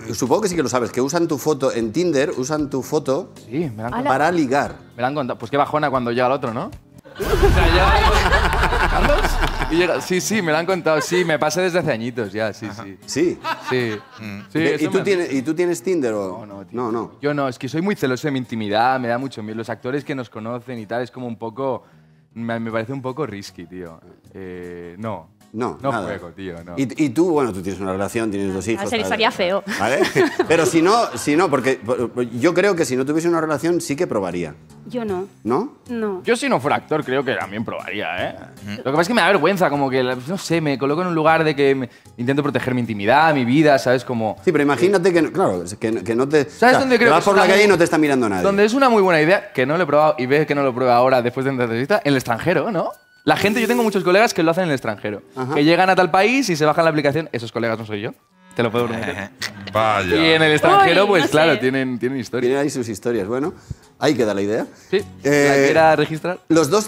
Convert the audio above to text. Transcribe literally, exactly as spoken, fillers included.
supongo que sí que lo sabes, que usan tu foto en Tinder, usan tu foto Sí, me la han contado. para ligar. Me la han contado. Pues qué bajona cuando llega el otro, ¿no? O sea, ya... ¿Carlos? Y llega... Sí, sí, me lo han contado. Sí, me pasa desde hace añitos ya, sí, sí. Sí. Sí. Mm. Sí, ¿Y, eso tú me... tienes, ¿Y tú tienes Tinder o...? No, no, tío. No, no. Yo no, es que soy muy celoso de mi intimidad, me da mucho miedo. Los actores que nos conocen y tal, es como un poco... Me, me parece un poco risky, tío. Eh, no. No, No nada. juego, tío, no. Y, y tú, bueno, tú tienes una relación, tienes dos hijos. Sería, sería feo. ¿Vale? Pero si no, si no, porque yo creo que si no tuviese una relación sí que probaría. Yo no. ¿No? No. Yo si no fuera actor creo que también probaría, ¿eh? Lo que pasa es que me da vergüenza, como que, no sé, me coloco en un lugar de que me- intento proteger mi intimidad, mi vida, ¿sabes? Como... Sí, pero imagínate que, no- claro, que, que no te... ¿Sabes o sea, dónde que creo vas que por es la una calle y muy- no te está mirando nadie. Donde es una muy buena idea, que no lo he probado y ves que no lo prueba ahora después de la entrevista, en el extranjero, ¿no? La gente, yo tengo muchos colegas que lo hacen en el extranjero. Ajá. Que llegan a tal país y se bajan la aplicación. Esos colegas no soy yo, te lo puedo prometer. Vaya. Y en el extrangero, Uy, pues no claro, sé. tienen, tienen historia. Tienen ahí sus historias. Bueno, ahí queda la idea. Sí, Eh, la quiera registrar. Los dos